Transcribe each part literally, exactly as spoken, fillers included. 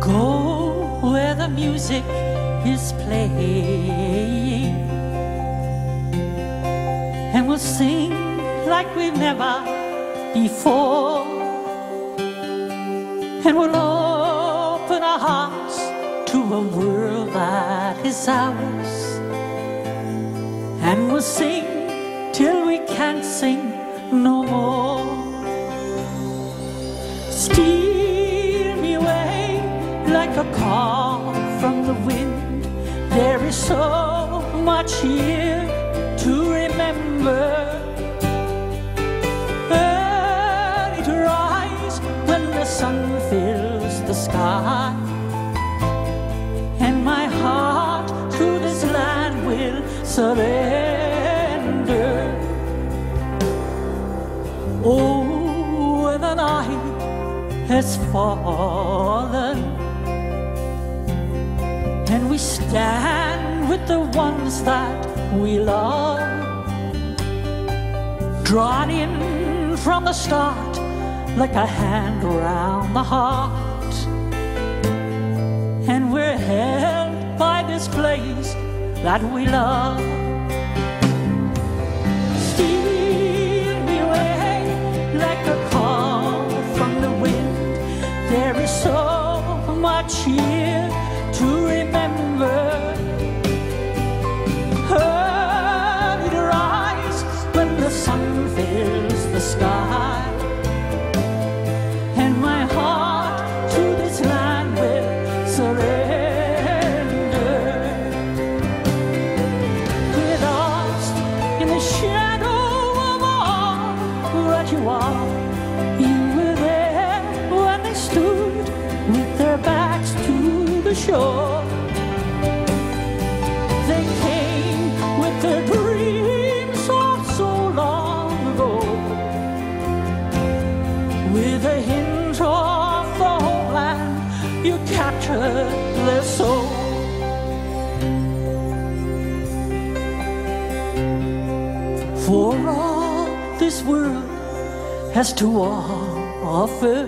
go where the music is playing, and we'll sing like we've never before, and we'll open our hearts to a world that is ours, and we'll sing till we can't sing no more. Steal me away like a call from the wind. There is so much here to remember. Early to rise when the sun fills the sky, and my heart to this land will surrender. Oh, when the night has fallen, and we stand with the ones that we love, drawn in from the start like a hand around the heart, and we're held by this place that we love. Steal me away like a call from the wind. There is so much here to remember. Early to rise when the sun fills the sky, and my heart to this land will surrender. We're lost in the shadow of all that you are. You were there when they stood with their backs to the shore. They came with their dreams of so long ago, with a hint of the homeland. You captured their soul. For all this world has to offer,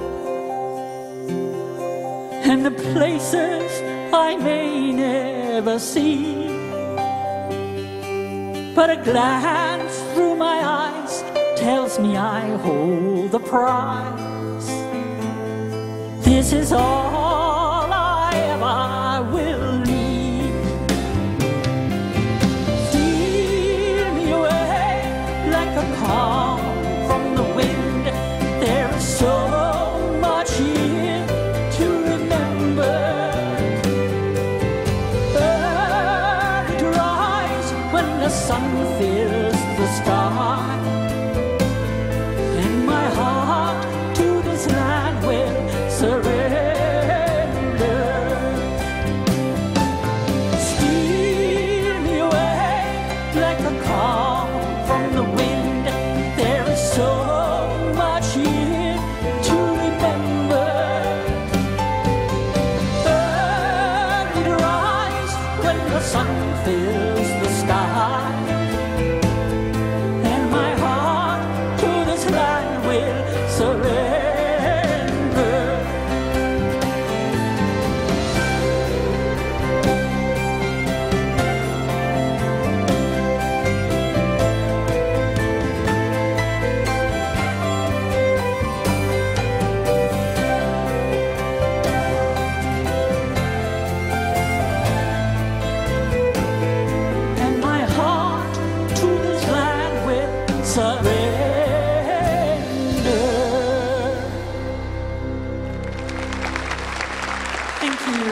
and the places I may never see, but a glance through my eyes tells me I hold the prize. This is all I ever will need. Steal me away like a call from the wind. There is so much here to remember. Early to rise when the sun fills the sky, and my heart to this land will surrender. Steal me away like a call from the wind. There is so much here to remember. Early to rise when the sun fills the sky, and my heart to this land will surrender. And my heart to this land will surrender. Thank you.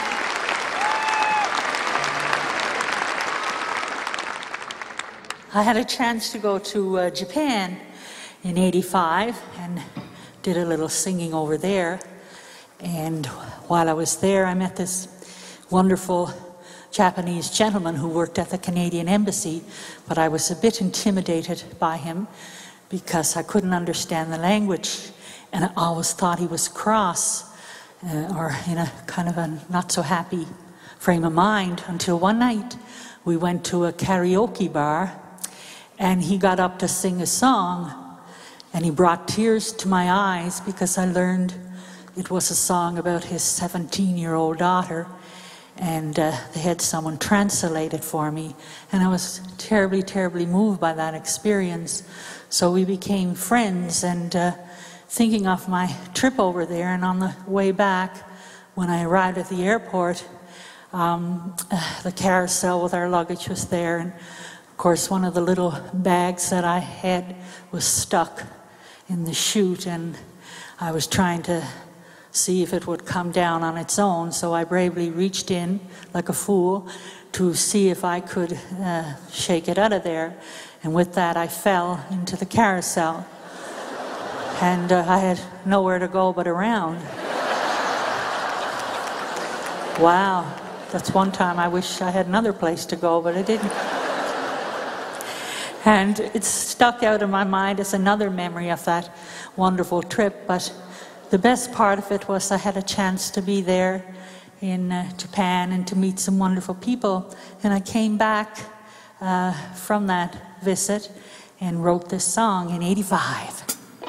I had a chance to go to uh, Japan in eighty-five and did a little singing over there. And while I was there, I met this wonderful Japanese gentleman who worked at the Canadian Embassy, but I was a bit intimidated by him because I couldn't understand the language, and I always thought he was cross uh, or in a kind of a not so happy frame of mind, until one night we went to a karaoke bar and he got up to sing a song, and he brought tears to my eyes because I learned it was a song about his seventeen-year-old daughter, and uh, they had someone translate it for me, and I was terribly, terribly moved by that experience. So we became friends, and uh, thinking of my trip over there, and on the way back, when I arrived at the airport, um, uh, the carousel with our luggage was there, and of course one of the little bags that I had was stuck in the chute, and I was trying to see if it would come down on its own, so I bravely reached in like a fool to see if I could uh, shake it out of there, and with that I fell into the carousel, and uh, I had nowhere to go but around. Wow, that's one time I wish I had another place to go, but I didn't. And it's stuck out in my mind as another memory of that wonderful trip, but the best part of it was I had a chance to be there in uh, Japan and to meet some wonderful people. And I came back uh, from that visit and wrote this song in eighty-five.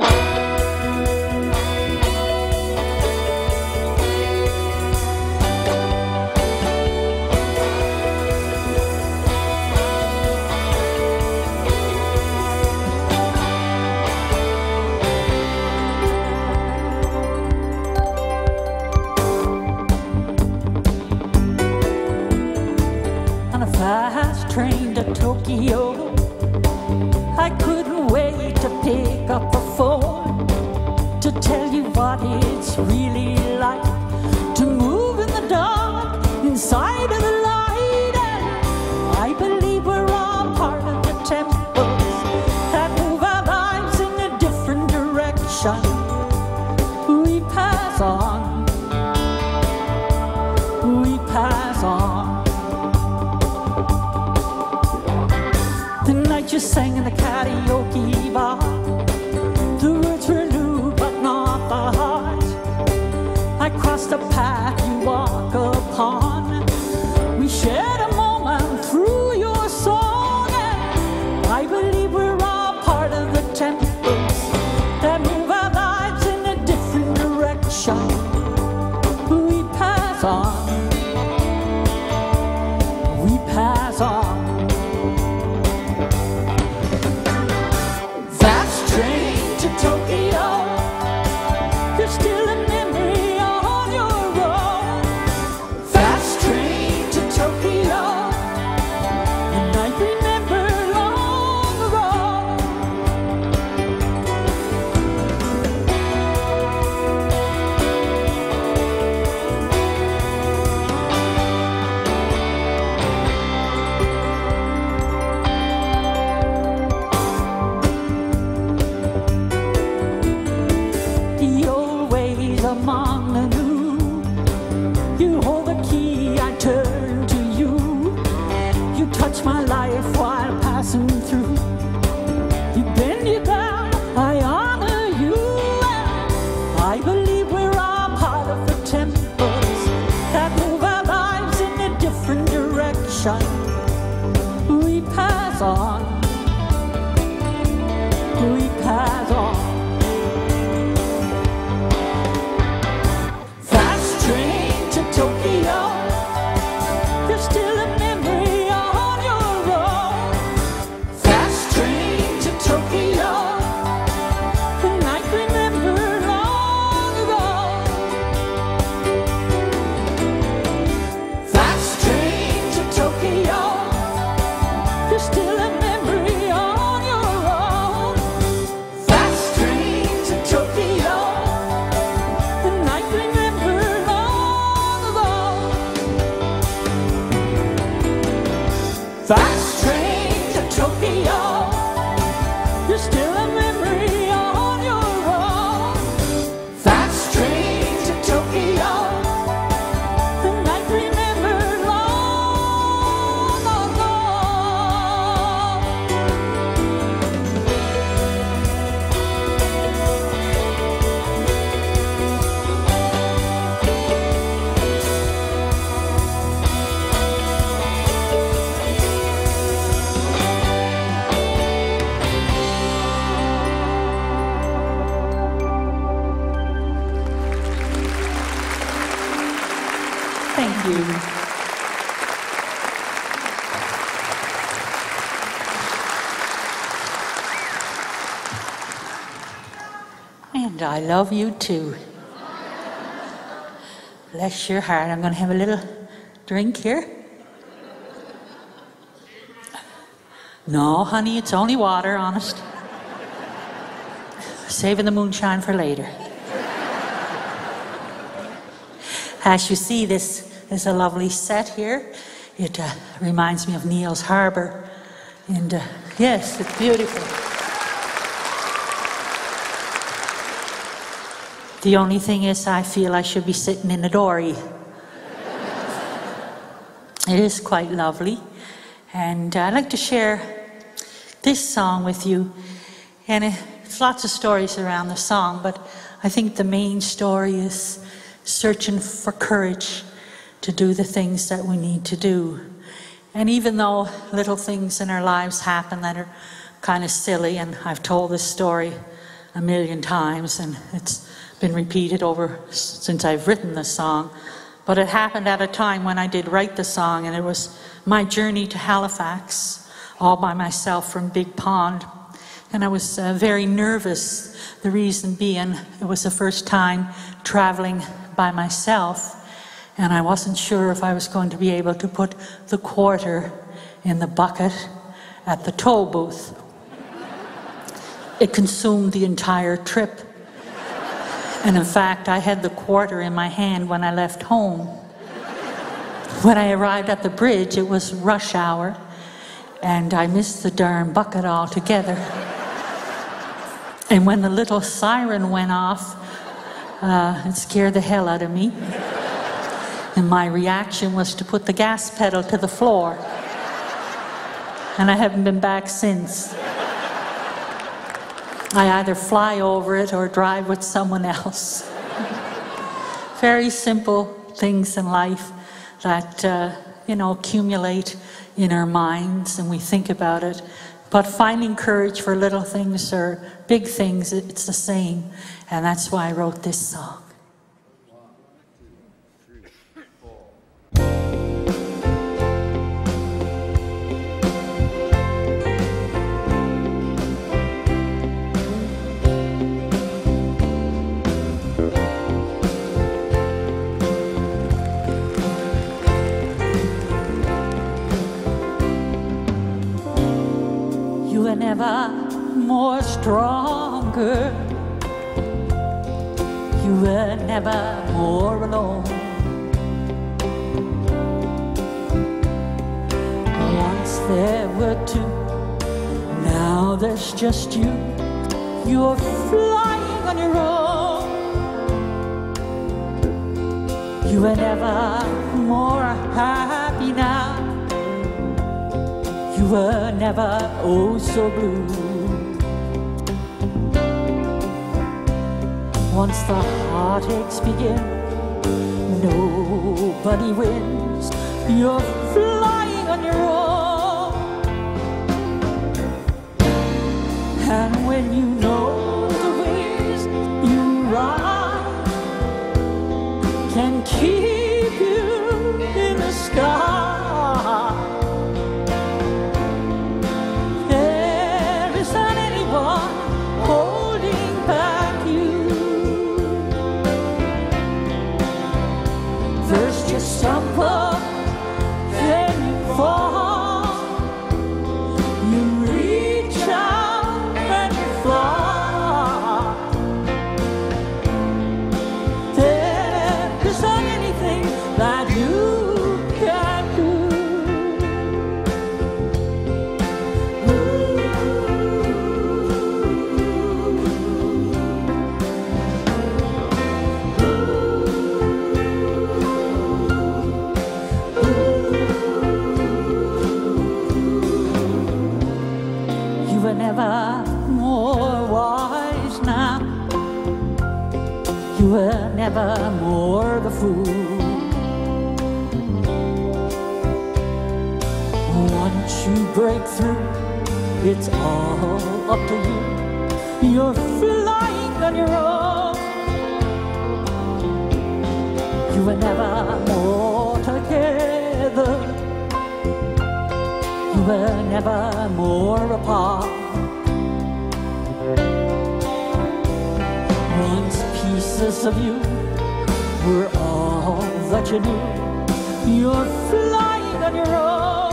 Fast train to Tokyo, I couldn't wait to pick up the phone to tell you what it's really like to move in the dark inside of the light. And I believe we're all part of the temples that move our lives in a different direction. We pass on, we pass on. You sang in the karaoke bar. The words were new but not the heart. I crossed the path you walk upon. We shared a moment through your song, and I believe we're all part of the temples that move our lives in a different direction. We pass on, we pass on. Among the new, you hold the key, I turn to you. You touch my life while passing through. You bend you down, I honor you. And I believe we're all part of the temples that move our lives in a different direction. We pass on, we pass on. Tokyo, there's still a memory on your own. Fast train to Tokyo, and I remember long ago. Fast train to Tokyo, there's still a memory. Thank you. And I love you too. Bless your heart. I'm going to have a little drink here. No, honey, it's only water, honest. Saving the moonshine for later. As you see, this is a lovely set here. It uh, reminds me of Neil's Harbour. And uh, yes, it's beautiful. The only thing is, I feel I should be sitting in a dory. It is quite lovely. And I'd like to share this song with you. And it's lots of stories around the song, but I think the main story is searching for courage to do the things that we need to do. And even though little things in our lives happen that are kind of silly, and I've told this story a million times, and it's been repeated over since I've written the song, but it happened at a time when I did write the song, and it was my journey to Halifax, all by myself from Big Pond. And I was uh, very nervous, the reason being it was the first time traveling by myself, and I wasn't sure if I was going to be able to put the quarter in the bucket at the toll booth. It consumed the entire trip. And in fact, I had the quarter in my hand when I left home. When I arrived at the bridge, it was rush hour, and I missed the darn bucket altogether. And when the little siren went off, uh, it scared the hell out of me. And my reaction was to put the gas pedal to the floor. And I haven't been back since. I either fly over it or drive with someone else. Very simple things in life that, uh, you know, accumulate in our minds and we think about it. But finding courage for little things or big things, it's the same. And that's why I wrote this song. You were never more stronger. You were never more alone. Once there were two, now there's just you. You're flying on your own. You were never more happy now. You were never oh so blue. Once the heartaches begin, nobody wins. You're flying on your own. And when you know the ways you ride can keep you in the sky, holding back you. There's just some pull, then you fall. You reach out and you fly. There isn't anything that you can do. You were never more wise now. You were never more the fool. Once you break through, it's all up to you. You're flying on your own. You were never more were never more apart. Once pieces of you were all that you knew. You're flying on your own,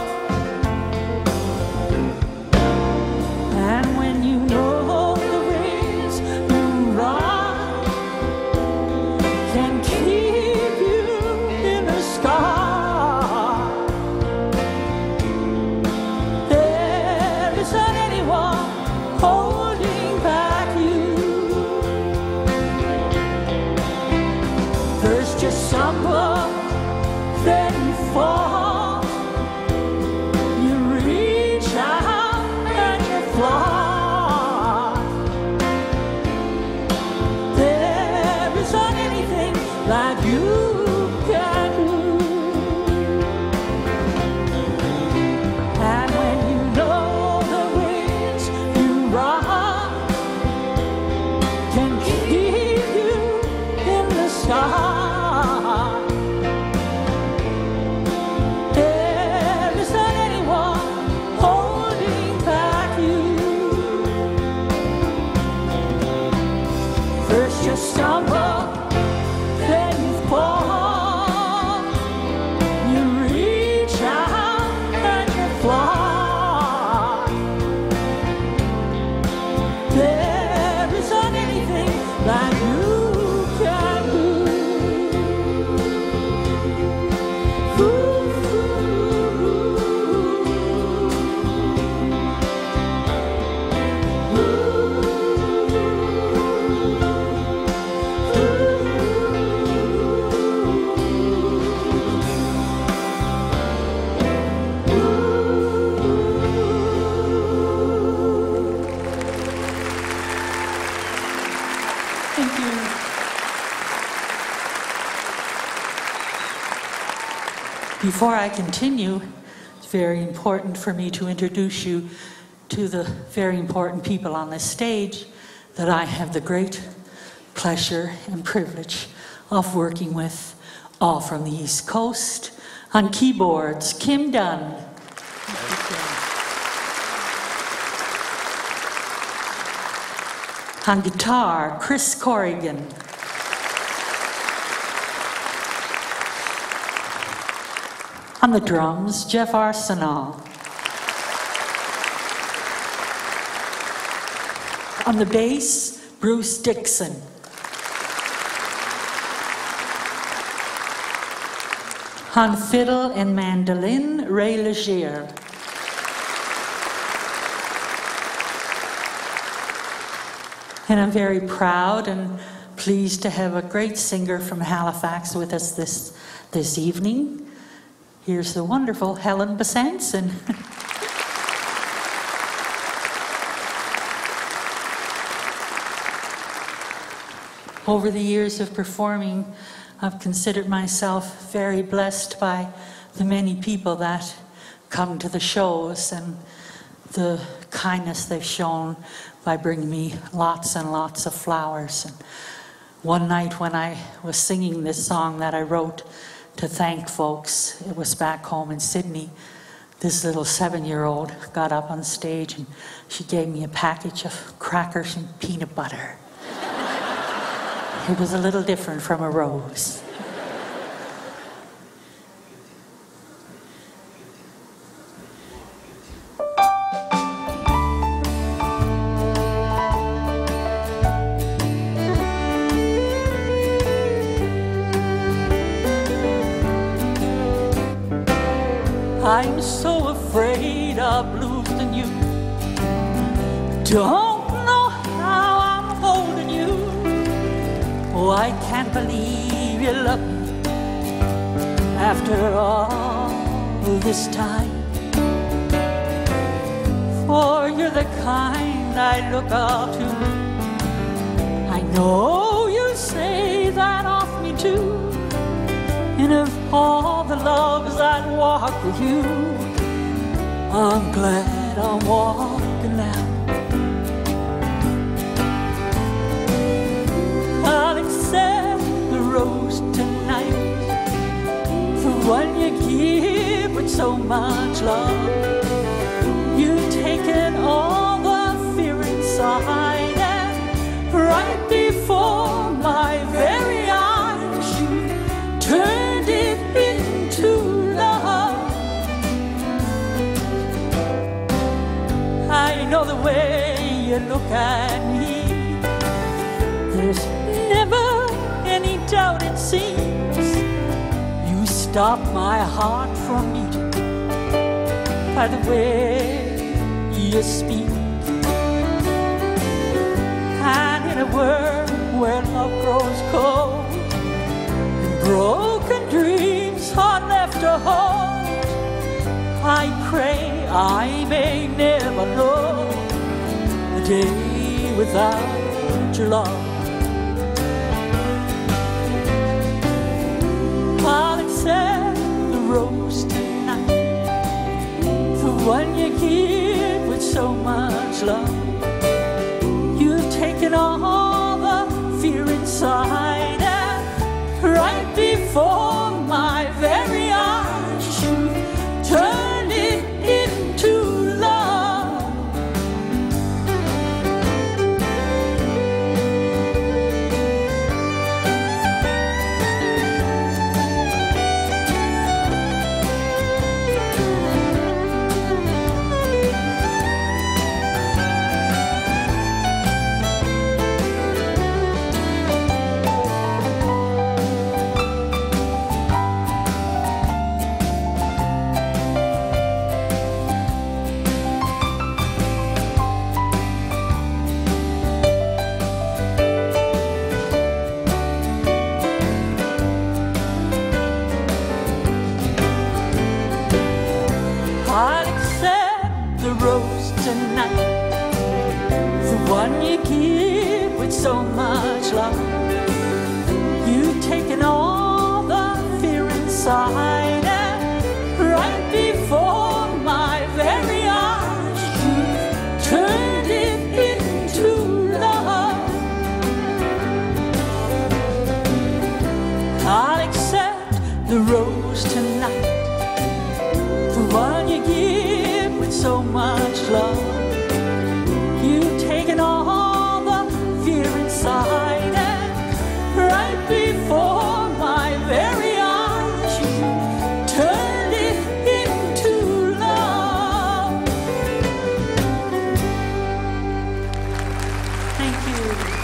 and when you know the wings you ride can keep you in the sky, there isn't anyone holding back you. First you stumble, then you fall, you reach out and you fly. There isn't anything that you can do. And when you know the wings you ride can keep you in the sky, stumble, then you fall, you reach out and you fly. There isn't anything that you can do. Ooh, before I continue, it's very important for me to introduce you to the very important people on this stage that I have the great pleasure and privilege of working with, all from the East Coast. On keyboards, Kim Dunn. On guitar, Chris Corrigan. On the drums, Jeff Arsenal. On the bass, Bruce Dixon. On fiddle and mandolin, Ray Legier. And I'm very proud and pleased to have a great singer from Halifax with us this, this evening. Here's the wonderful Helen Besanson. Over the years of performing, I've considered myself very blessed by the many people that come to the shows and the kindness they've shown by bringing me lots and lots of flowers. And one night when I was singing this song that I wrote to thank folks, it was back home in Sydney, this little seven-year-old got up on stage and she gave me a package of crackers and peanut butter. It was a little different from a rose. I'm so afraid of losing you. Don't know how I'm holding you. Oh, I can't believe you love me after all this time. For you're the kind I look up to. I know you say that of me too. And of all the loves I'd walk with you, I'm glad I'm walking now. I'll accept the rose tonight, the one you give with so much love. you look at me. There's never any doubt, it seems. You stop my heart from beating by the way you speak. And in a world where love grows cold and broken dreams are left to hold, I pray I may never know a day without your love. I'll accept the rose tonight, the one you give with so much love. You've taken all the fear inside, and right before my very eyes, you've turned it into love. I'll accept the rose tonight, the one you give with so much love. You've taken all the fear inside, and right before my very eyes, you've turned it into love. I'll accept the rose tonight, the one you give with so much love. You've taken all the fear inside, and right before my very eyes, you turned it into love. Thank you.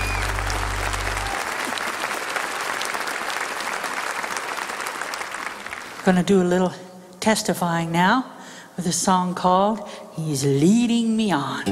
Gonna do a little testifying now with a song called He's Leading Me On.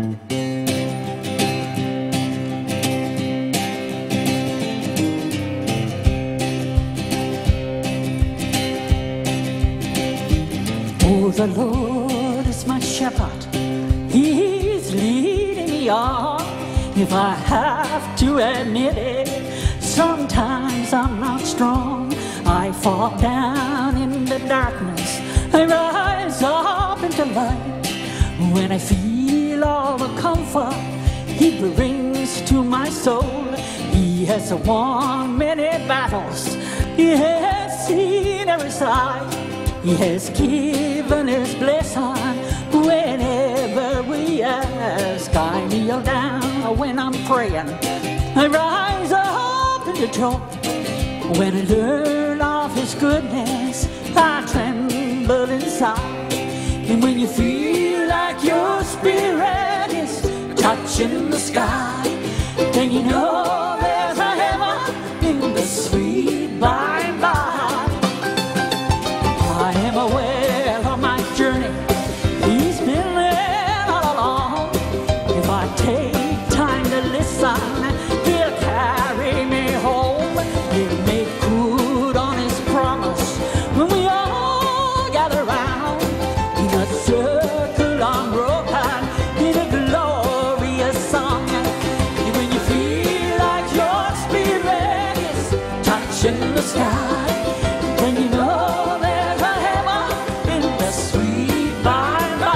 Oh, the Lord is my shepherd, He's leading me on. If I have to admit it, sometimes I'm not strong. I fall down in the darkness, I rise up into light. When I feel all the comfort He brings to my soul, He has won many battles, He has seen every side. He has given His blessing whenever we ask. I kneel down when I'm praying, I rise up into joy. When I learn of His goodness, I tremble inside. And when you feel like your spirit is touching the sky, then you know there's a heaven in the sweet by and by. I am aware of my journey, He's been there all along. If I take time to listen, He'll carry me home. He'll make good on His promise when we all gather round in a circle unbroken, in a glorious song. And when you feel like your spirit is touching the sky, then you know there's a heaven in the sweet by and by.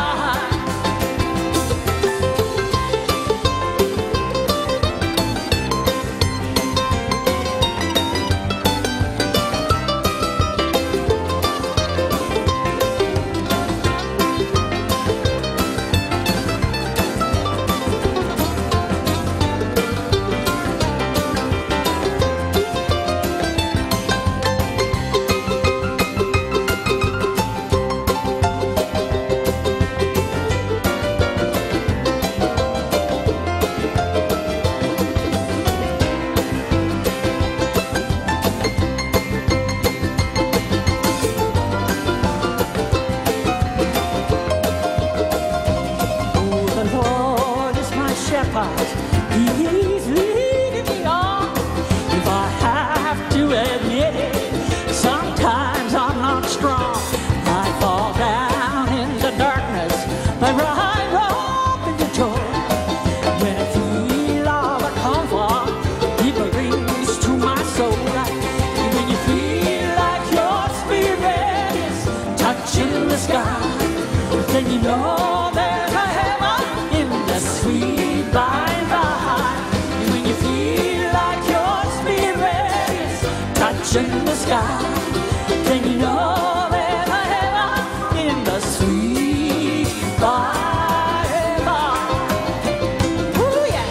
in the sky. Then you know there's a heaven in the sweet by and by. Ooh, yeah.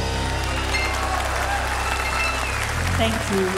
Thank you.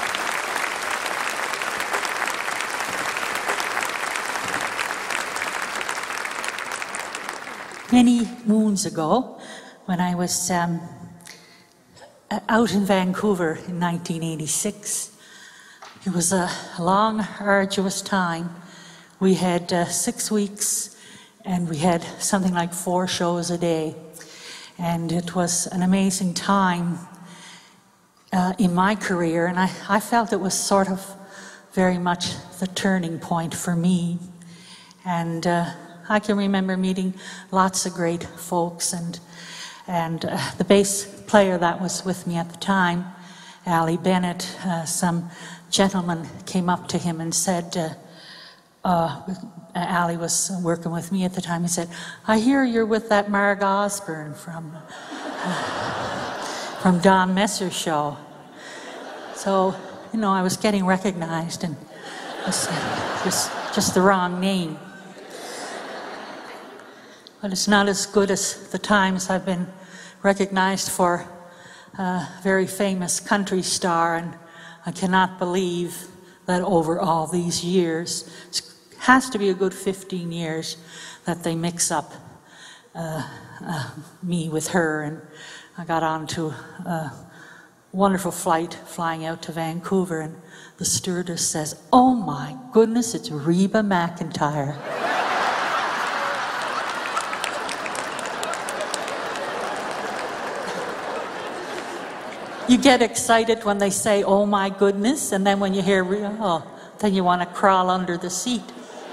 Many moons ago, when I was um, out in Vancouver in nineteen eighty-six, it was a long, arduous time. We had uh, six weeks and we had something like four shows a day. And it was an amazing time uh, in my career, and I, I felt it was sort of very much the turning point for me. And uh, I can remember meeting lots of great folks, and and uh, the bass player that was with me at the time, Ali Bennett, uh, some gentleman came up to him and said, uh, uh, Ali was working with me at the time, he said, "I hear you're with that Marg Osborne from, uh, from Don Messer's show." So, you know, I was getting recognized, and it was uh, just, just the wrong name. But it's not as good as the times I've been recognized for a very famous country star, and I cannot believe that over all these years, it has to be a good fifteen years, that they mix up uh, uh, me with her. And I got onto a wonderful flight flying out to Vancouver, and the stewardess says, "Oh my goodness, it's Reba McEntire." You get excited when they say, "Oh my goodness," and then when you hear, oh, then you want to crawl under the seat.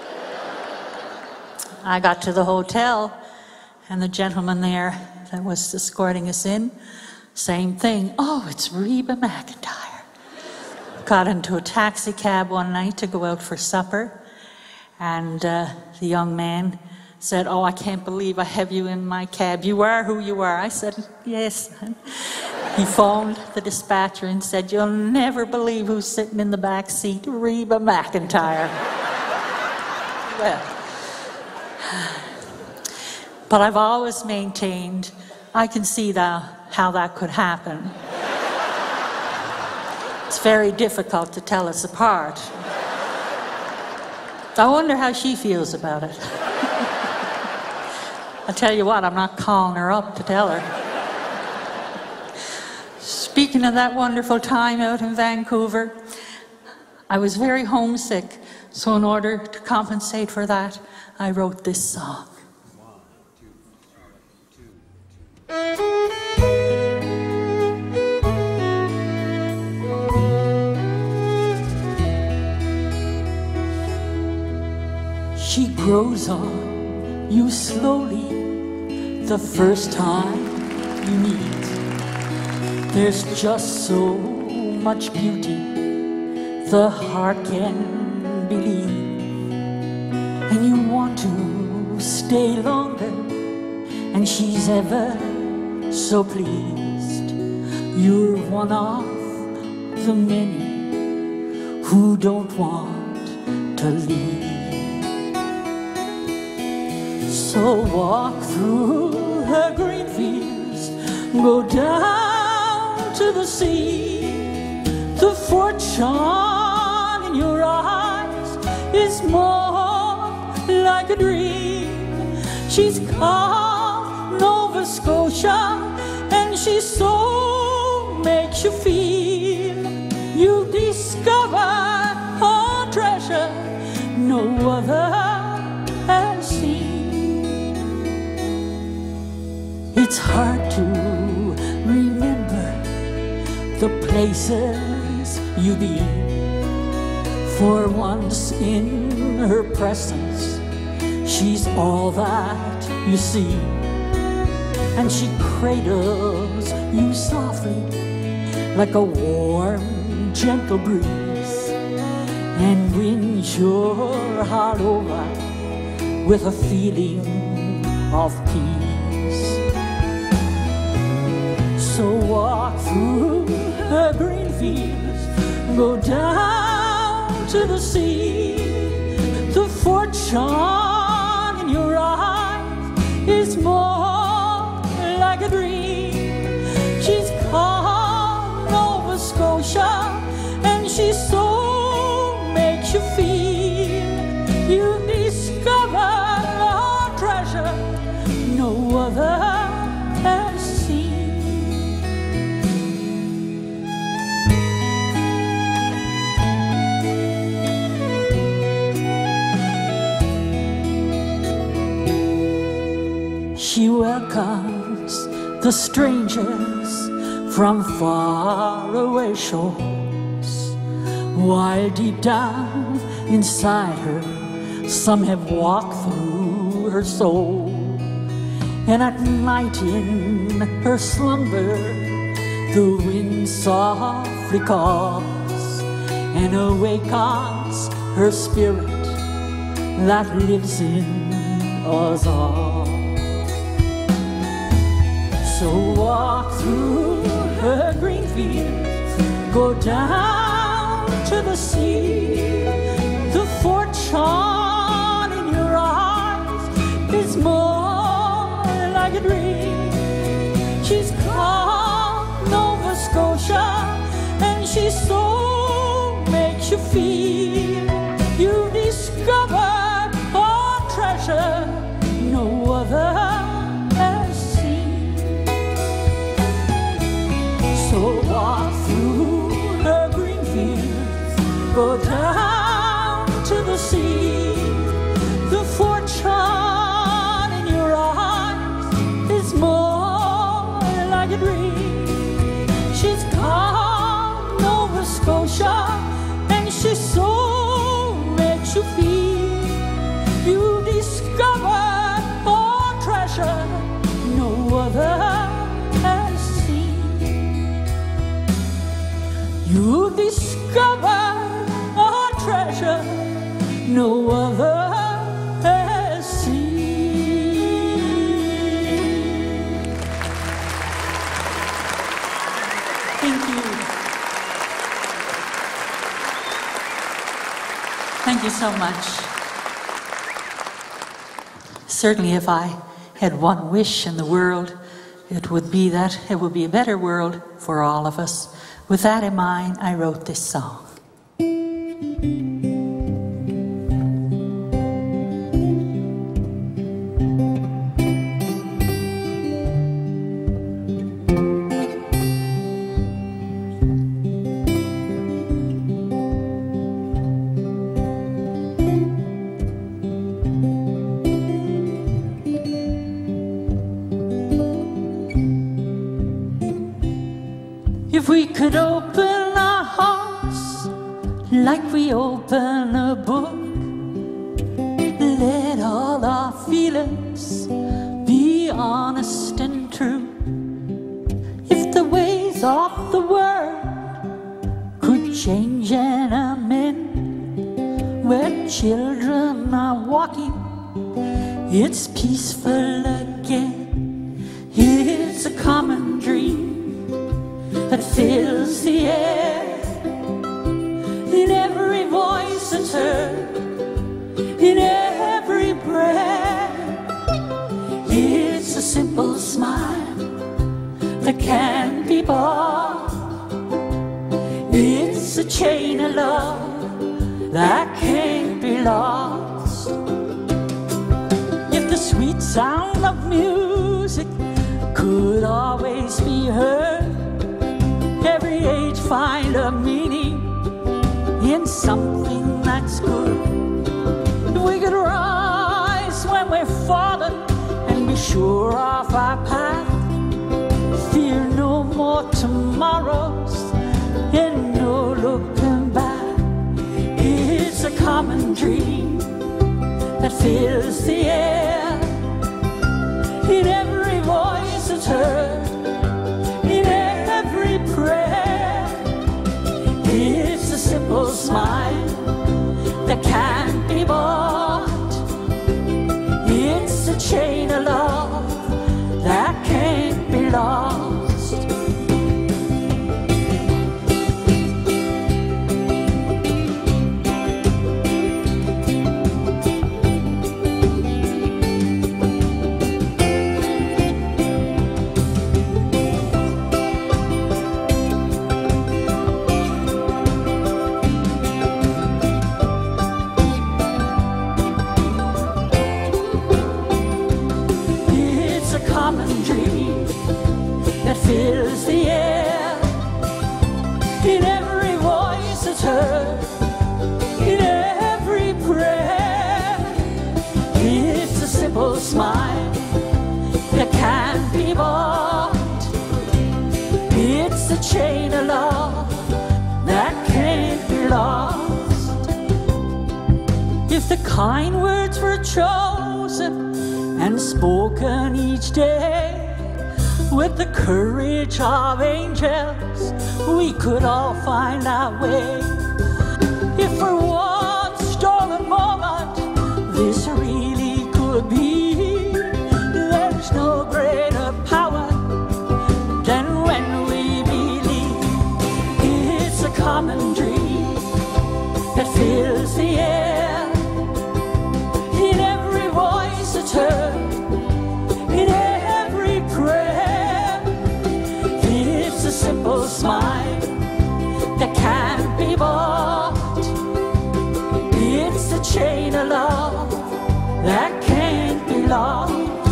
I got to the hotel, and the gentleman there that was escorting us in, same thing. "Oh, it's Reba McEntire." Got into a taxi cab one night to go out for supper, and uh, the young man said, "Oh, I can't believe I have you in my cab. You are who you are." I said, "Yes." He phoned the dispatcher and said, "You'll never believe who's sitting in the back seat, Reba McEntire." Well, but I've always maintained I can see the, how that could happen. It's very difficult to tell us apart. I wonder how she feels about it. I'll tell you what, I'm not calling her up to tell her. Speaking of that wonderful time out in Vancouver, I was very homesick, so in order to compensate for that, I wrote this song. One, two, two, two. She grows on you slowly the first time you meet. There's just so much beauty the heart can believe, and you want to stay longer, and she's ever so pleased. You're one of the many who don't want to leave. So walk through her green fields, go down to the sea. The fortune in your eyes is more like a dream. She's called Nova Scotia, and she so makes you feel you discover a treasure no other has seen. It's hard to remember the places you've been, for once in her presence she's all that you see, and she cradles you softly like a warm, gentle breeze, and wins your heart over with a feeling of peace. So walk through her green fields, go down to the sea. The fortune in your eyes is more like a dream. She's come Nova Scotia, and she so makes you feel you discovered a treasure no other has seen. She welcomes the strangers from faraway shores, while deep down inside her some have walked through her soul. And at night in her slumber the wind softly calls and awakens her spirit that lives in us all. So walk through her green fields, go down to the sea. The fortune in your eyes is more like a dream. She's come Nova Scotia, and she so makes you feel you discovered a treasure no other has seen. So walk through her green fields, go down to the sea. The fortune in your eyes is more like a dream. She's come Nova Scotia, and she so makes you feel you discovered a treasure no other has seen. You discovered a treasure no other has seen. Thank you. Thank you so much. Certainly, if I had one wish in the world, it would be that it would be a better world for all of us. With that in mind, I wrote this song. If we could open our hearts like we open a book, let all our feelings be honest and true. If the ways of the world could change and amend, where children are walking, it's peaceful again. It's a common dream that fills the air, in every voice that's heard, in every breath. It's a simple smile that can't be bought. It's a chain of love that can't be lost. If the sweet sound of music could always be heard, every age find a meaning in something that's good. We could rise when we're fallen and be sure of our path. Fear no more tomorrows and no looking back. It's a common dream that fills the air, in every voice that's heard, in every prayer. It's a simple smile that can't be bought. It's a chain of love that can't be lost. It's a chain of love that can't be lost. If the kind words were chosen and spoken each day with the courage of angels, we could all find our way. If for one stolen moment this really could be, there's no greater power than when we believe. It's a common dream that fills the air, in every voice that's heard, in every prayer. It's a simple smile that can't be bought. It's a chain of love that can't be lost.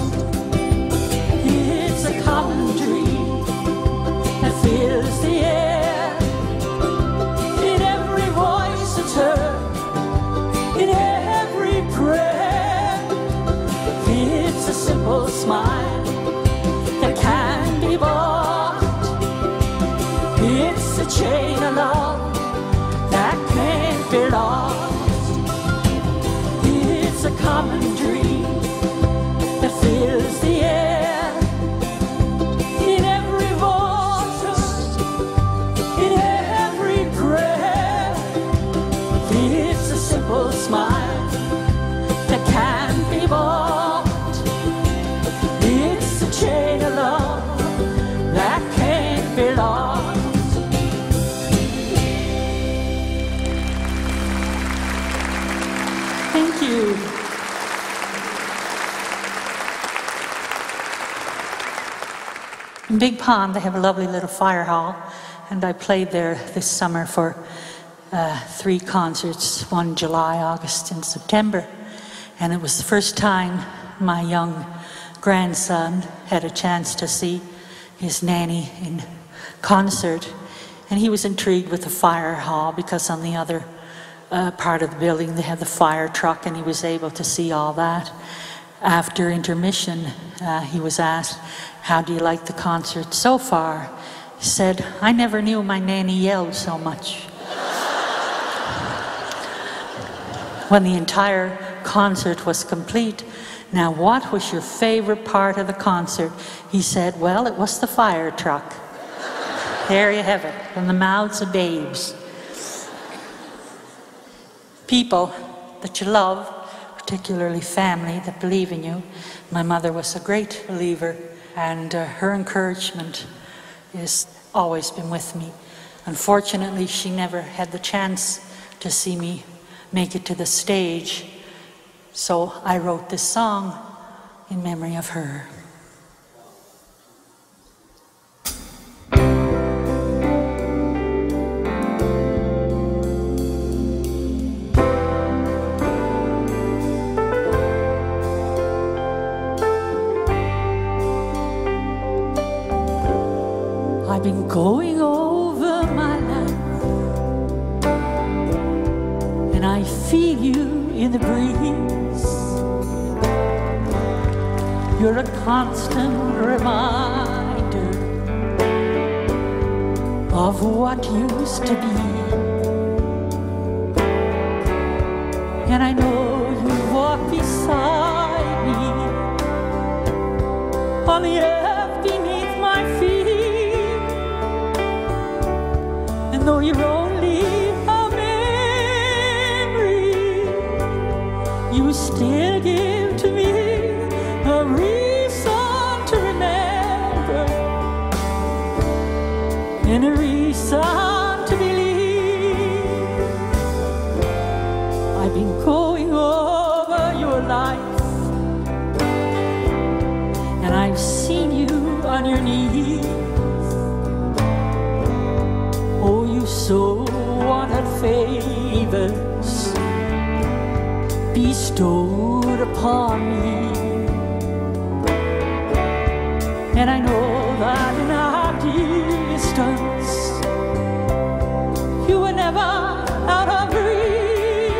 It's a common dream that fills the air, in every voice that's heard, in every prayer. It's a simple smile that can't be bought. It's a chain of love that can't be lost. It's a common dream that fills the air, in every voice, in every prayer. It's a simple smile that can't be bought. It's a chain of love that can't be lost. Thank you. In Big Pond, they have a lovely little fire hall, and I played there this summer for uh, three concerts, one July, August, and September. And it was the first time my young grandson had a chance to see his nanny in concert. And he was intrigued with the fire hall because on the other uh, part of the building they had the fire truck, and he was able to see all that. After intermission, uh, he was asked, "How do you like the concert so far?" He said, "I never knew my nanny yelled so much." When the entire concert was complete, "Now what was your favorite part of the concert?" He said, "Well, it was the fire truck." There you have it, from the mouths of babes. People that you love, particularly family that believe in you. My mother was a great believer, and uh, her encouragement has always been with me. Unfortunately, she never had the chance to see me make it to the stage, so I wrote this song in memory of her. I've been going over my life, and I feel you in the breeze. You're a constant reminder of what used to be. And I know you walk beside me on the earth beneath my feet. And though you're only a memory, you still give to me a reason to remember and a reason to believe. I've been going over your life, and I've seen you on your knees. Oh, you so wanted favors bestowed upon me. And I know that in our distance you were never out of reach.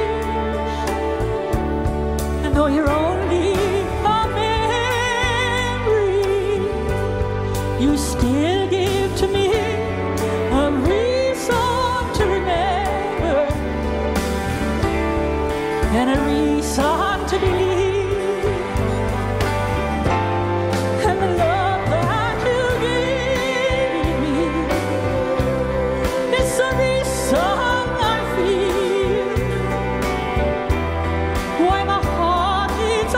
And though you're only a memory, you still give to me and a reason to believe, and the love that you gave me is the reason I feel why my heart needs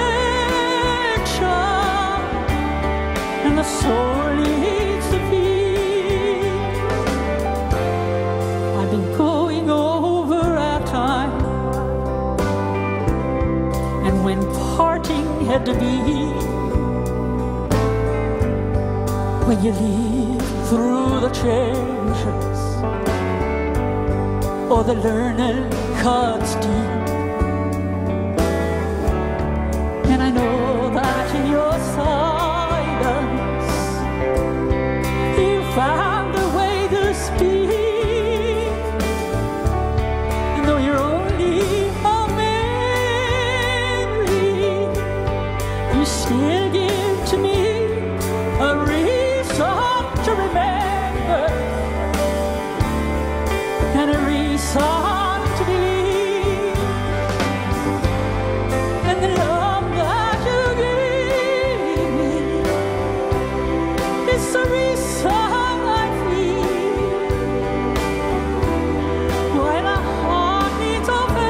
affection and the soul needs to feel. I've been going over our time, and when parting had to be, when you live through the changes or the learning cuts deep, and I know that in your silence you found a way to speak, and though you're only a memory, you still give to me a reason to remember and a reason to believe, and the love that you gave me is the reason I feel why my heart needs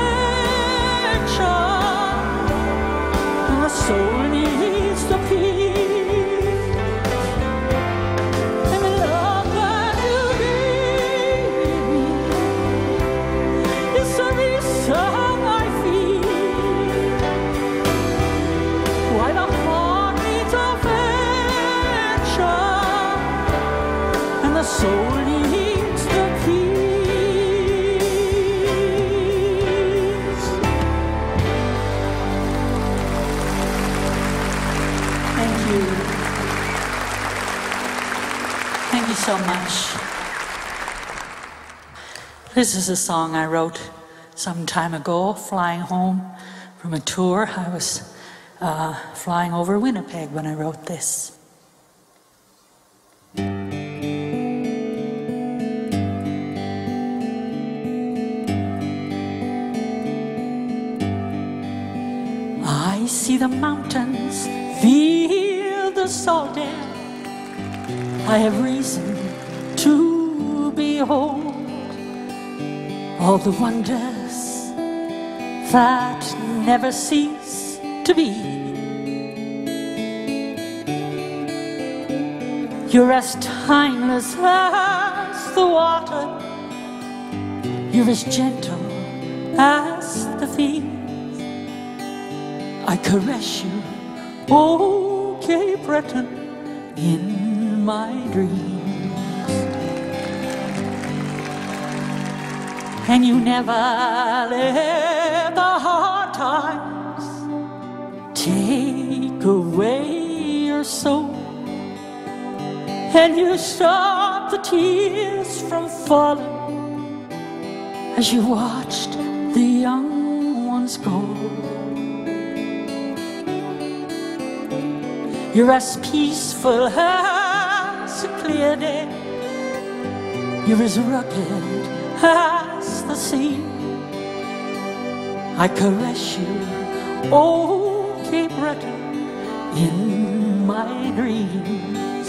affection and my soul needs the peace, and the love that you gave me is the reason I feel why the heart needs affection and the soul needs the peace. Thank you. Thank you so much. This is a song I wrote some time ago, flying home from a tour. I was uh, flying over Winnipeg when I wrote this. I see the mountains, feel the salt air. I have reason to behold all the wonders that never cease to be. You're as timeless as the water, you're as gentle as the field. I caress you, oh Cape Breton, in my dreams. And you never let the hard times take away your soul, and you stop the tears from falling as you watched the young ones go. You're as peaceful as a clear day, you're as rugged as the sea. I caress you, oh Cape Breton, in my dreams.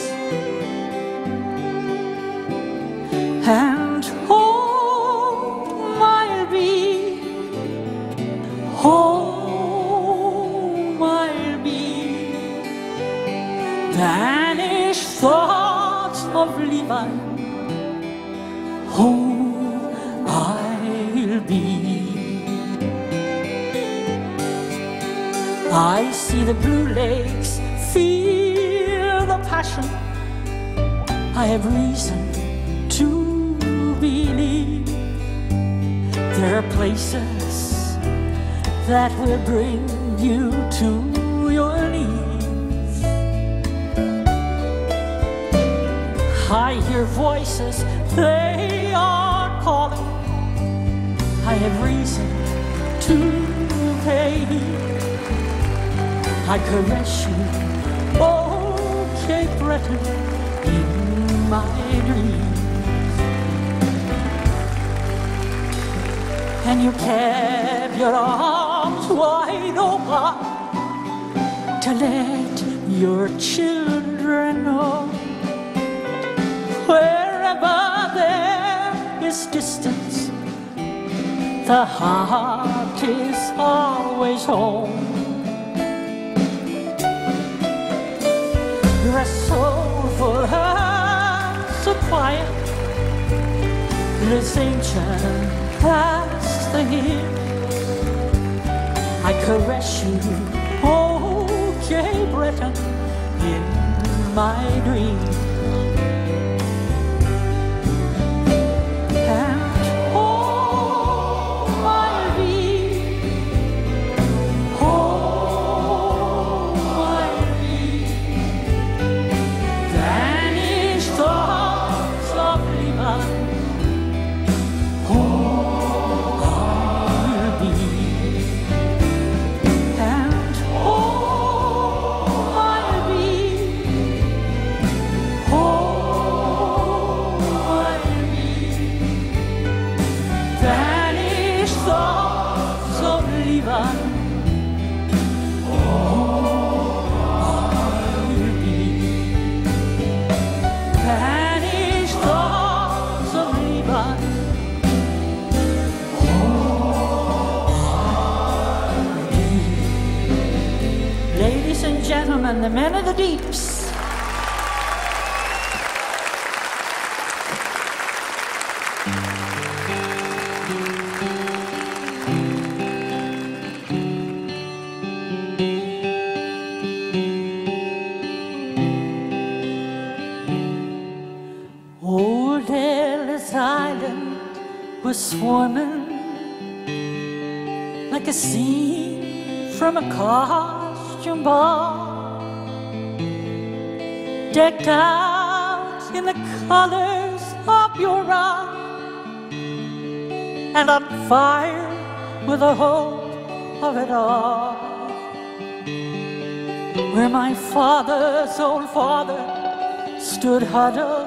And home I'll be, home I'll be. Banished thoughts of leaving, home I'll be. I see the blue lakes, feel the passion. I have reason to believe there are places that will bring you to your knees. I hear voices, they are calling. I have reason to pay heed. I caress you, oh Cape Breton, in my dreams. and you kept your arms wide open to let your children know. Wherever there is distance, the heart is always home. You're a soulful heart, so quiet, this ancient past the hill. I caress you, oh, Cape Breton, in my dreams. Gentlemen, the men of the deeps. Old Ellis Island was swarming like a scene from a costume ball, decked out in the colors of your eye, and on fire with the hope of it all. Where my father's old father stood huddled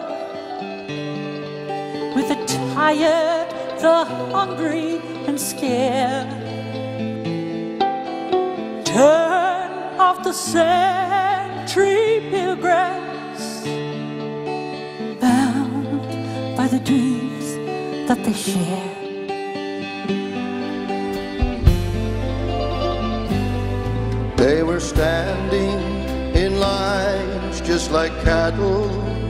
with the tired, the hungry and scared. Turn off the century pilgrims, bound by the dreams that they share. They were standing in lines just like cattle.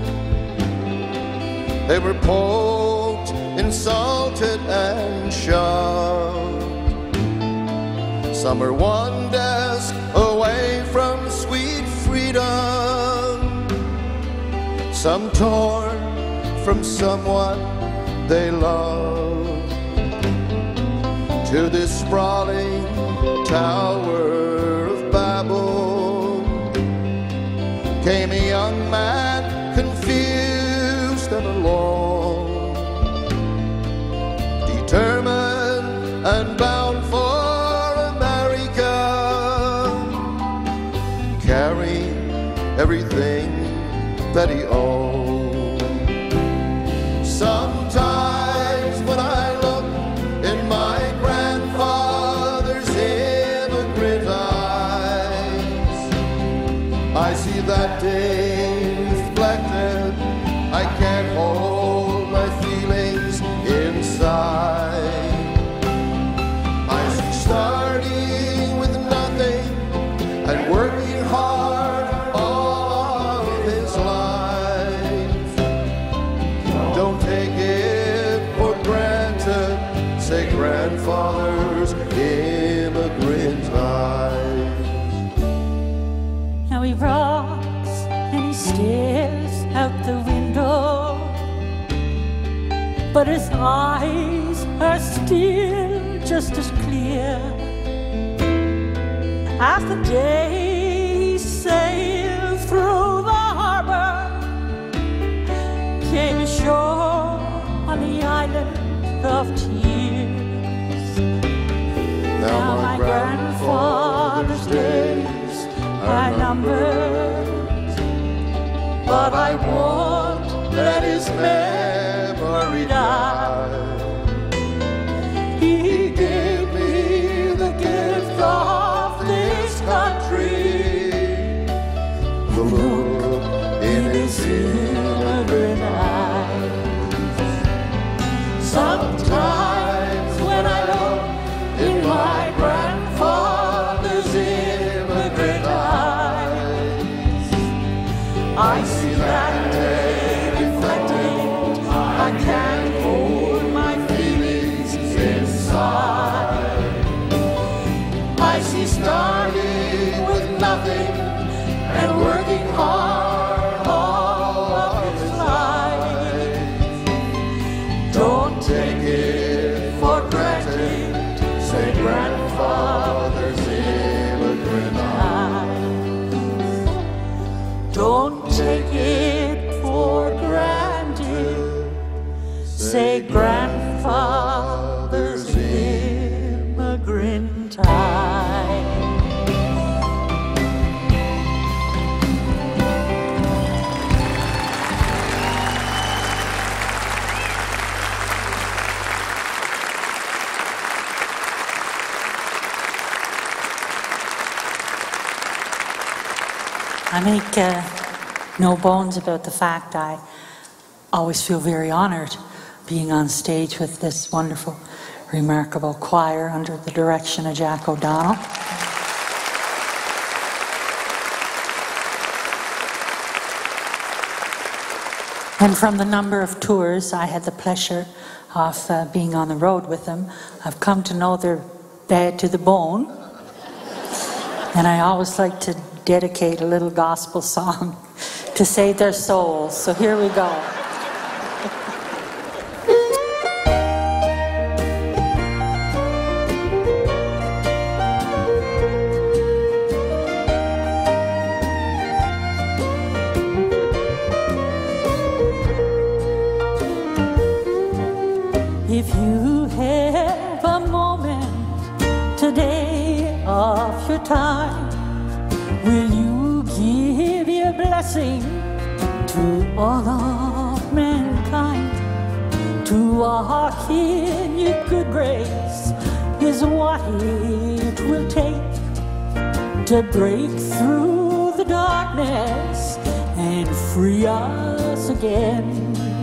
They were poked, insulted and shoved. Some are one desk away from sweet freedom, some torn from someone they love. To this sprawling Tower of Babel came a young man, confused and alone, determined and bound for America, carrying everything that he owned. Sometimes when I look in my grandfather's immigrant eyes, I see that day reflected. I can't hold my feelings inside. I see starting with nothing and working hard all of his life. Don't take it for granted, say grandfather's immigrant eyes. Now he rocks and he stares out the window, but his eyes are still just as clear as the day he sailed through the harbor, came ashore on the island of tears. Now my grandfather's days are numbered, but I won't let his memory die. He side. I see starting with nothing and working hard all of his life. Don't take it for granted, say grandfather's immigrant eyes. Don't take it for granted, say grandfather's immigrant eyes. I make uh, no bones about the fact I always feel very honored being on stage with this wonderful, remarkable choir under the direction of Jack O'Donnell. And from the number of tours I had the pleasure of uh, being on the road with them, I've come to know they're bad to the bone. And I always like to dedicate a little gospel song to save their souls. So here we go. If you have a moment today of your time, will you give your blessing to all of mankind? To walk in your good grace is what it will take to break through the darkness and free us again.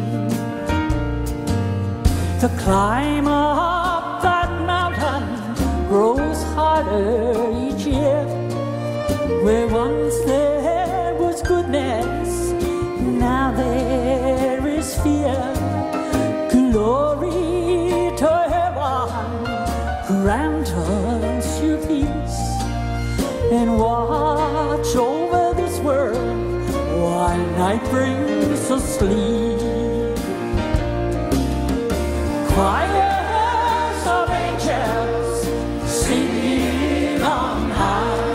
To climb up that mountain grows harder each year. Where once there was goodness, now there is fear. Glory to heaven, grant us your peace, and watch over this world while night brings us sleep. Choirs of angels singing on high,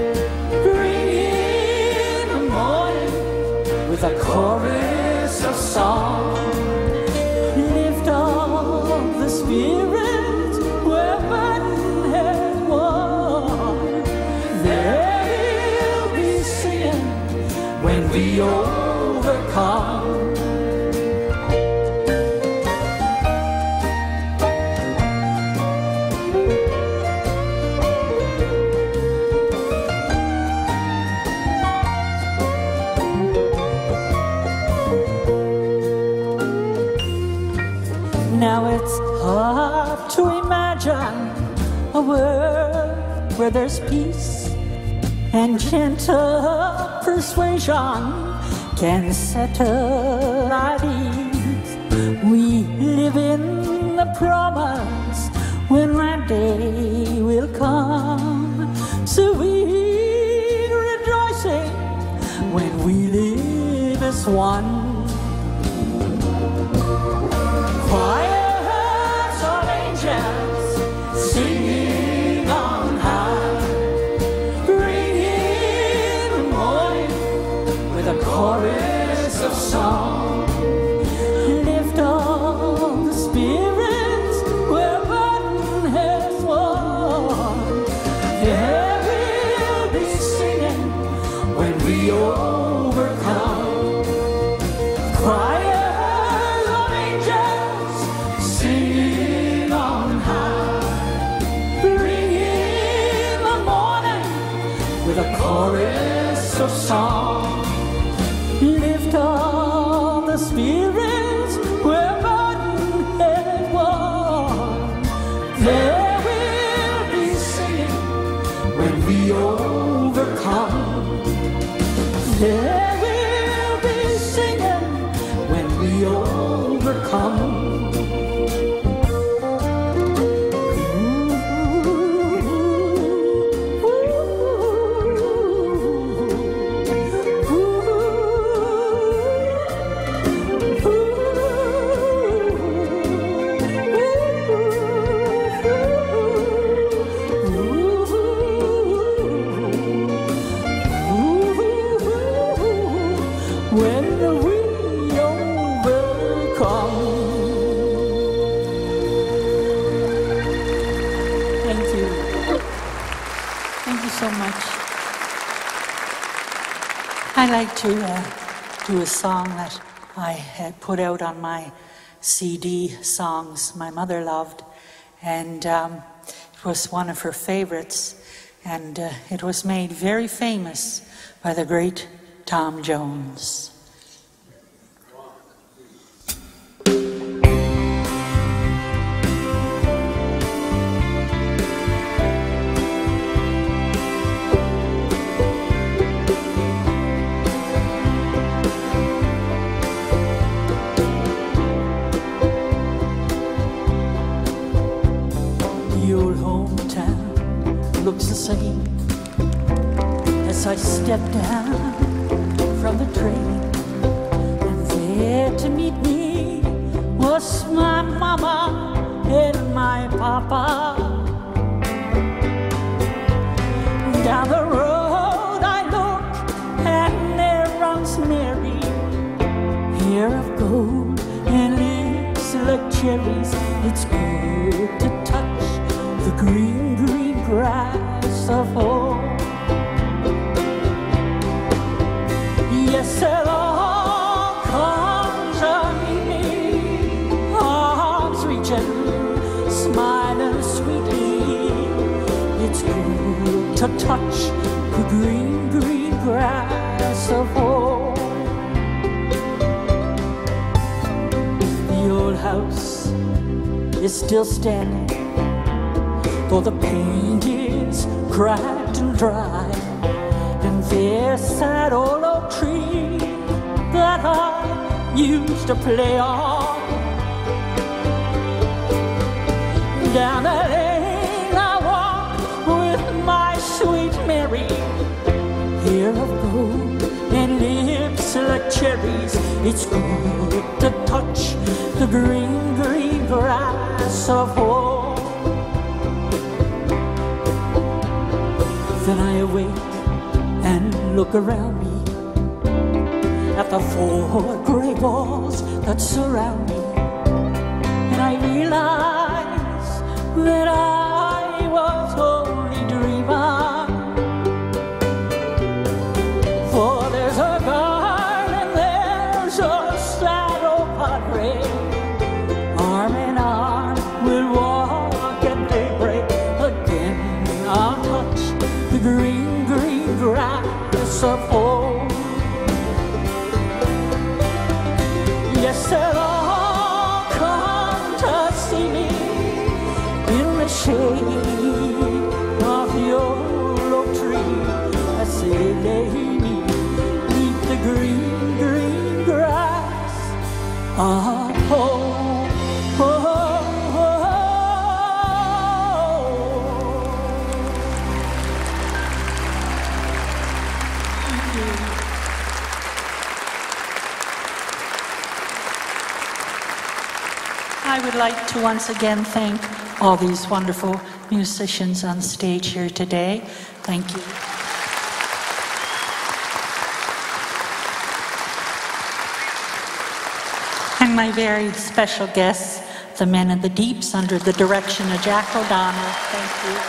bringing the morning with a chorus of song. Lift up the spirit where burden has won. There will be singing when we overcome. Now it's hard to imagine a world where there's peace and gentle persuasion can settle our needs. We live in the promise when that day will come. Sweet rejoicing when we live as one. Choirs of angels singing on high, bringing the morning with a chorus of song. Lift all the spirits where burden has won. There will be singing when we overcome. Choir with a chorus of song. Lift all the spirits where burden has won. There will be singing when we overcome. There will be singing when we overcome. so much. I like to uh, do a song that I had put out on my C D, songs my mother loved, and um, it was one of her favorites, and uh, it was made very famous by the great Tom Jones. Looks the same as I step down from the train, and there to meet me was my mama and my papa. Down the road I look, and there runs Mary, hair of gold and lips like cherries. It's good to touch the green, green grass of home. Yes, it all comes on me, arms reaching, smiling sweetly. It's good to touch the green, green grass of home. The old house is still standing, though the paint is cracked and dry, and there's that old oak tree that I used to play on. Down the lane I walk with my sweet Mary, hair of gold and lips like cherries. It's good to touch the green, green grass of home. Then I awake and look around me at the four gray walls that surround me, and I realize that I was only dreaming. For there's a garden, there's a sad old padre, arm in arm we'll walk at daybreak. Again I'll touch the green, green grass of home. Yes, they'll all come to see me in the shade of the old oak tree, as they lay me beneath the green, green grass of home. I would like to once again thank all these wonderful musicians on stage here today. Thank you. And my very special guests, the Men in the Deeps, under the direction of Jack O'Donnell. Thank you.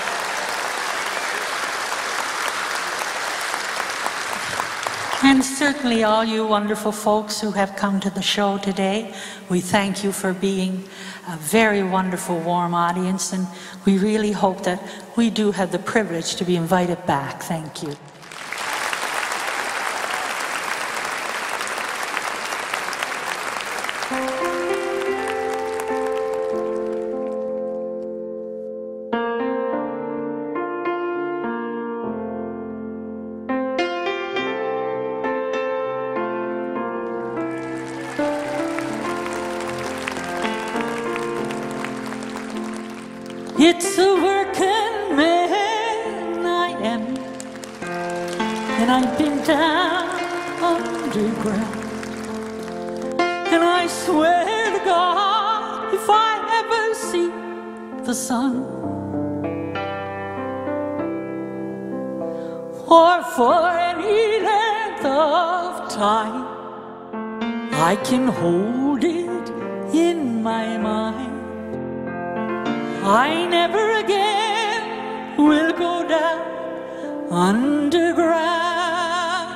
And certainly all you wonderful folks who have come to the show today, we thank you for being a very wonderful, warm audience, and we really hope that we do have the privilege to be invited back. Thank you. It's a working man I am, and I've been down underground, and I swear to God, if I ever see the sun, or for any length of time, I can hold it in my mind. I never again will go down underground.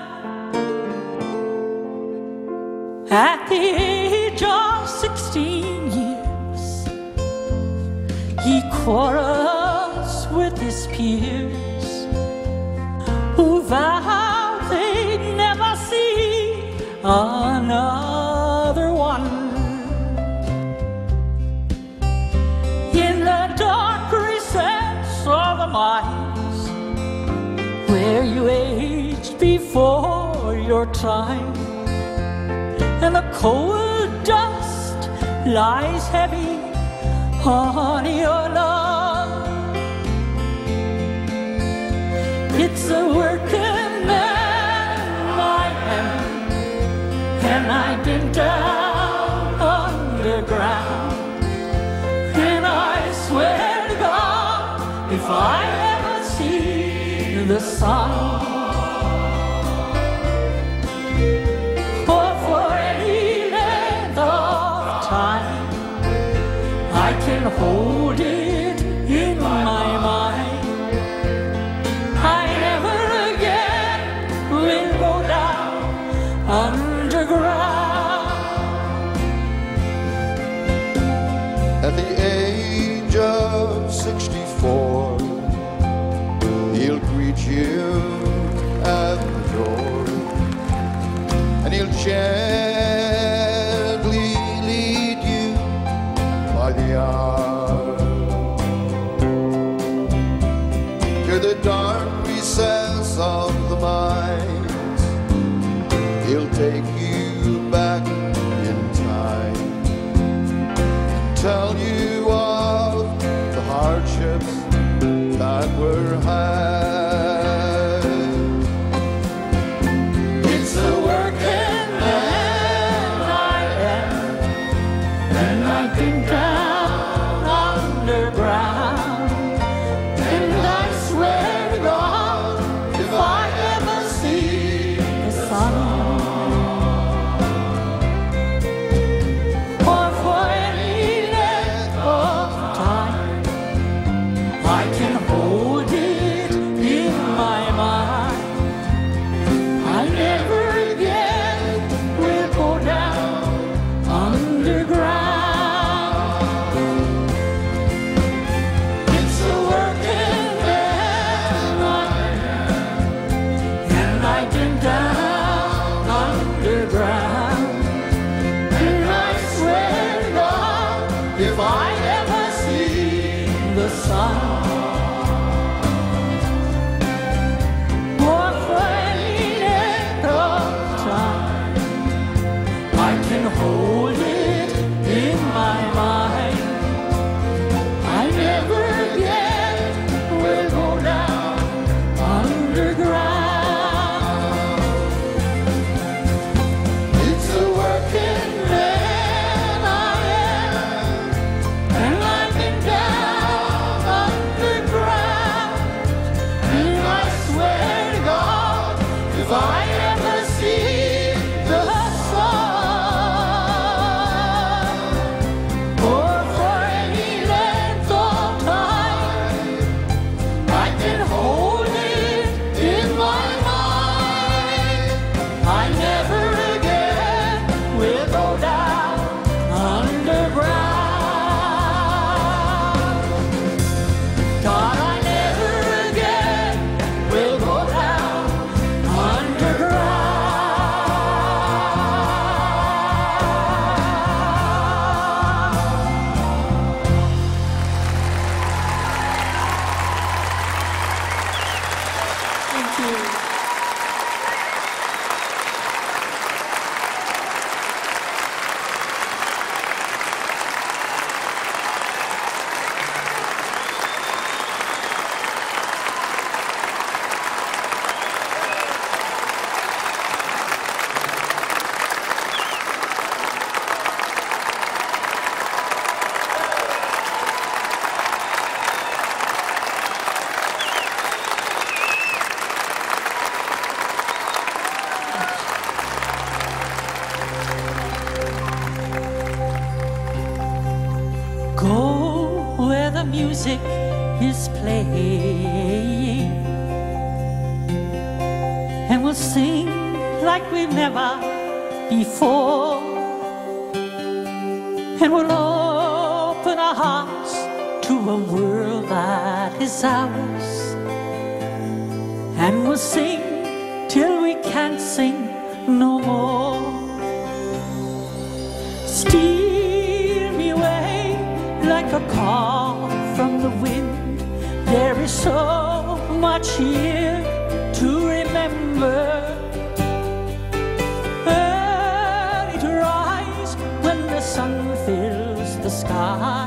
At the age of sixteen years, he quarrels with his peers, who vowed they'd never see another one. In the dark recess of the mines, where you aged before your time, and the cold dust lies heavy on your love. It's a working man I am, and I've been down underground. And I swear to God, if I ever see the sun, or for any length of time, I can hold it in my mind. I never again will go down underground. At the age of sixty-four, he'll greet you at the door, and he'll gently lead you by the arm to the dark recess of the mines. He'll take you back in time, tell you of the hardships that were had. It's a working man I am, and I've been down underground. And I swear to God, if I ever see the sun, or for any length of time, I can hold it in my mind. I never again will go down underground. It's a working man I am, and I've been down underground. And I swear to God, if I ever see the sun, or for any length of time, I can hold it in my mind. I never again will go down underground. It's a working man I am, and I've been down underground. And I swear to God, if I ever see the sun, or for any length of time, I can hold it in my mind. I never again will go down underground. God, I never again will go down underground. Thank you. Go where the music is playing, we'll sing like we've never before. And we'll open our hearts to a world that is ours. And we'll sing till we can't sing no more. Steal me away like a call from the wind. There is so much here to remember. Early to rise when the sun fills the sky.